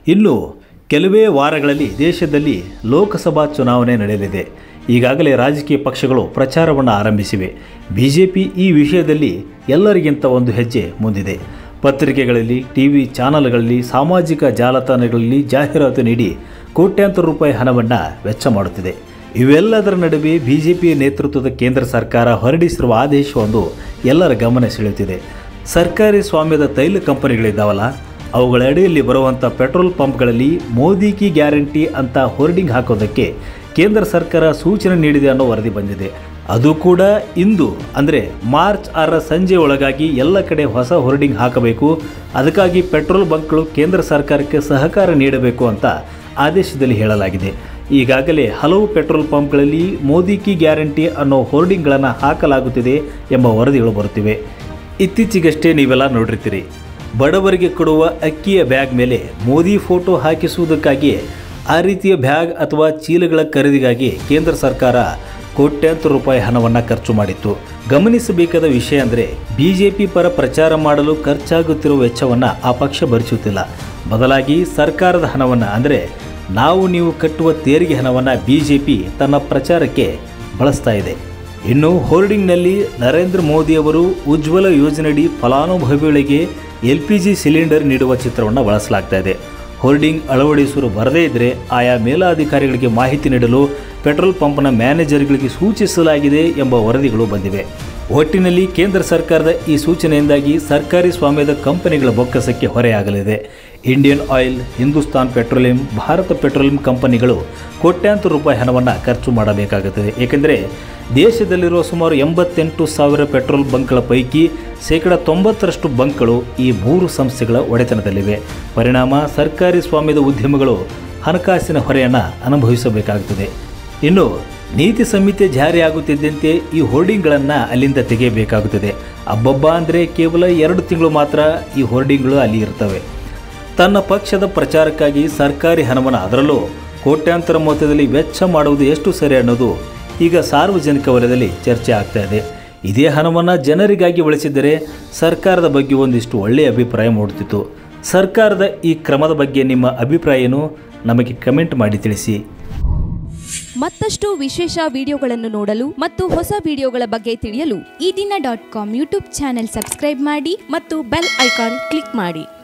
ಇನ್ನು ಕೆಲವೇ ವಾರಗಳಲ್ಲಿ ದೇಶದಲ್ಲಿ ಲೋಕಸಭಾ ಚುನಾವಣೆ ನಡೆಯಲಿದೆ. ಈಗಾಗಲೇ ರಾಜಕೀಯ ಪಕ್ಷಗಳು ಪ್ರಚಾರವನ್ನು ಆರಂಭಿಸಿವೆ. ಬಿಜೆಪಿ ಈ ವಿಷಯದಲ್ಲಿ ಎಲ್ಲರಿಗಿಂತ ಒಂದು ಹೆಜ್ಜೆ ಮುಂದಿದೆ. ಪತ್ರಿಕೆಗಳಲ್ಲಿ, ಟಿವಿ ಚಾನಲ್ಗಳಲ್ಲಿ, ಸಾಮಾಜಿಕ ಜಾಲತಾಣಗಳಲ್ಲಿ ಜಾಹೀರಾತು ನೀಡಿ ಕೋಟ್ಯಾಂತರ ರೂಪಾಯಿ ಹಣವನ್ನು ವೆಚ್ಚ ಮಾಡುತ್ತಿದೆ. ಇವೆಲ್ಲದರ ನಡುವೆ ಬಿಜೆಪಿ ನೇತೃತ್ವದ ಕೇಂದ್ರ ಸರ್ಕಾರ ಹೊರಡಿಸಿರುವ ಆದೇಶವೊಂದು ಎಲ್ಲರ ಗಮನ ಸೆಳೆಯುತ್ತಿದೆ. ಸರ್ಕಾರಿ ಸ್ವಾಮ್ಯದ ತೈಲ ಕಂಪನಿಗಳಿದ್ದಾವಲ್ಲ, ಅವುಗಳ ಅಡಿಯಲ್ಲಿ ಬರುವಂಥ ಪೆಟ್ರೋಲ್ ಪಂಪ್ಗಳಲ್ಲಿ ಮೋದಿ ಕಿ ಗ್ಯಾರಂಟಿ ಅಂತ ಹೋರ್ಡಿಂಗ್ ಹಾಕೋದಕ್ಕೆ ಕೇಂದ್ರ ಸರ್ಕಾರ ಸೂಚನೆ ನೀಡಿದೆ ಅನ್ನೋ ವರದಿ ಬಂದಿದೆ. ಅದು ಕೂಡ ಇಂದು ಅಂದರೆ ಮಾರ್ಚ್ 6ರ ಸಂಜೆ ಒಳಗಾಗಿ ಎಲ್ಲ ಕಡೆ ಹೊಸ ಹೋರ್ಡಿಂಗ್ ಹಾಕಬೇಕು. ಅದಕ್ಕಾಗಿ ಪೆಟ್ರೋಲ್ ಬಂಕ್ಗಳು ಕೇಂದ್ರ ಸರ್ಕಾರಕ್ಕೆ ಸಹಕಾರ ನೀಡಬೇಕು ಅಂತ ಆದೇಶದಲ್ಲಿ ಹೇಳಲಾಗಿದೆ. ಈಗಾಗಲೇ ಹಲವು ಪೆಟ್ರೋಲ್ ಪಂಪ್ಗಳಲ್ಲಿ ಮೋದಿ ಕಿ ಗ್ಯಾರಂಟಿ ಅನ್ನೋ ಹೋರ್ಡಿಂಗ್ಗಳನ್ನು ಹಾಕಲಾಗುತ್ತಿದೆ ಎಂಬ ವರದಿಗಳು ಬರುತ್ತಿವೆ. ಇತ್ತೀಚೆಗಷ್ಟೇ ನೀವೆಲ್ಲ ನೋಡಿರ್ತೀರಿ, ಬಡವರಿಗೆ ಕೊಡುವ ಅಕ್ಕಿಯ ಬ್ಯಾಗ್ ಮೇಲೆ ಮೋದಿ ಫೋಟೋ ಹಾಕಿಸುವುದಕ್ಕಾಗಿಯೇ ಆ ರೀತಿಯ ಬ್ಯಾಗ್ ಅಥವಾ ಚೀಲಗಳ ಖರೀದಿಗಾಗಿ ಕೇಂದ್ರ ಸರ್ಕಾರ ಕೋಟ್ಯಾಂತರ ರೂಪಾಯಿ ಹಣವನ್ನು ಖರ್ಚು ಮಾಡಿತ್ತು. ಗಮನಿಸಬೇಕಾದ ವಿಷಯ ಅಂದರೆ ಬಿಜೆಪಿ ಪರ ಪ್ರಚಾರ ಮಾಡಲು ಖರ್ಚಾಗುತ್ತಿರುವ ವೆಚ್ಚವನ್ನು ಆ ಪಕ್ಷ ಭರಿಸುತ್ತಿಲ್ಲ. ಬದಲಾಗಿ ಸರ್ಕಾರದ ಹಣವನ್ನು ಅಂದರೆ ನಾವು ನೀವು ಕಟ್ಟುವ ತೆರಿಗೆ ಹಣವನ್ನು ಬಿಜೆಪಿ ತನ್ನ ಪ್ರಚಾರಕ್ಕೆ ಬಳಸ್ತಾ ಇದೆ. ಇನ್ನು ಹೋರ್ಡಿಂಗ್ನಲ್ಲಿ ನರೇಂದ್ರ ಮೋದಿಯವರು ಉಜ್ವಲ ಯೋಜನೆಯಡಿ ಫಲಾನುಭವಿಗಳಿಗೆ LPG ಸಿಲಿಂಡರ್ ನೀಡುವ ಚಿತ್ರವನ್ನು ಬಳಸಲಾಗ್ತಾ ಇದೆ. ಹೋರ್ಡಿಂಗ್ ಅಳವಡಿಸಲು ಬರದೇ ಇದ್ದರೆ ಆಯಾ ಮೇಲಾಧಿಕಾರಿಗಳಿಗೆ ಮಾಹಿತಿ ನೀಡಲು ಪೆಟ್ರೋಲ್ ಪಂಪ್ನ ಮ್ಯಾನೇಜರ್ಗಳಿಗೆ ಸೂಚಿಸಲಾಗಿದೆ ಎಂಬ ವರದಿಗಳು ಬಂದಿವೆ. ಒಟ್ಟಿನಲ್ಲಿ ಕೇಂದ್ರ ಸರ್ಕಾರದ ಈ ಸೂಚನೆಯಿಂದಾಗಿ ಸರ್ಕಾರಿ ಸ್ವಾಮ್ಯದ ಕಂಪನಿಗಳ ಬೊಕ್ಕಸಕ್ಕೆ ಹೊರೆಯಾಗಲಿದೆ. Indian Oil, Hindustan Petroleum, Bharat Petroleum ಕಂಪನಿಗಳು ಕೋಟ್ಯಾಂತರ ರೂಪಾಯಿ ಹಣವನ್ನು ಖರ್ಚು ಮಾಡಬೇಕಾಗುತ್ತದೆ. ಏಕೆಂದರೆ ದೇಶದಲ್ಲಿರುವ ಸುಮಾರು 88,000 ಪೆಟ್ರೋಲ್ ಬಂಕ್ಗಳ ಪೈಕಿ 90% ಬಂಕ್ಗಳು ಈ 3 ಸಂಸ್ಥೆಗಳ ಒಡೆತನದಲ್ಲಿವೆ. ಪರಿಣಾಮ ಸರ್ಕಾರಿ ಸ್ವಾಮ್ಯದ ಉದ್ಯಮಗಳು ಹಣಕಾಸಿನ ಹೊರೆಯನ್ನು ಅನುಭವಿಸಬೇಕಾಗುತ್ತದೆ. ಇನ್ನು ನೀತಿ ಸಂಹಿತೆ ಜಾರಿಯಾಗುತ್ತಿದ್ದಂತೆ ಈ ಹೋರ್ಡಿಂಗ್ಗಳನ್ನು ಅಲ್ಲಿಂದ ತೆಗೆಯಬೇಕಾಗುತ್ತದೆ. ಅಬ್ಬಬ್ಬ ಅಂದರೆ ಕೇವಲ 2 ತಿಂಗಳು ಮಾತ್ರ ಈ ಹೋರ್ಡಿಂಗ್ಗಳು ಅಲ್ಲಿ ಇರ್ತವೆ. ತನ್ನ ಪಕ್ಷದ ಪ್ರಚಾರಕ್ಕಾಗಿ ಸರ್ಕಾರಿ ಹಣವನ್ನು, ಅದರಲ್ಲೂ ಕೋಟ್ಯಾಂತರ ಮೊತ್ತದಲ್ಲಿ ವೆಚ್ಚ ಮಾಡುವುದು ಎಷ್ಟು ಸರಿ ಅನ್ನೋದು ಈಗ ಸಾರ್ವಜನಿಕ ವಲಯದಲ್ಲಿ ಚರ್ಚೆ ಆಗ್ತಾ ಇದೆ. ಇದೇ ಹಣವನ್ನು ಜನರಿಗಾಗಿ ಬಳಸಿದರೆ ಸರ್ಕಾರದ ಬಗ್ಗೆ ಒಂದಿಷ್ಟು ಒಳ್ಳೆಯ ಅಭಿಪ್ರಾಯ ಮೂಡುತ್ತಿತ್ತು. ಸರ್ಕಾರದ ಈ ಕ್ರಮದ ಬಗ್ಗೆ ನಿಮ್ಮ ಅಭಿಪ್ರಾಯ ಏನು? ನಮಗೆ ಕಮೆಂಟ್ ಮಾಡಿ ತಿಳಿಸಿ. ಮತ್ತಷ್ಟು ವಿಶೇಷ ವಿಡಿಯೋಗಳನ್ನು ನೋಡಲು ಮತ್ತು ಹೊಸ ವಿಡಿಯೋಗಳ ಬಗ್ಗೆ ತಿಳಿಯಲು ಈ ದಿನ .com ಯೂಟ್ಯೂಬ್ ಚಾನೆಲ್ ಸಬ್ಸ್ಕ್ರೈಬ್ ಮಾಡಿ ಮತ್ತು ಬೆಲ್ ಐಕಾನ್ ಕ್ಲಿಕ್ ಮಾಡಿ.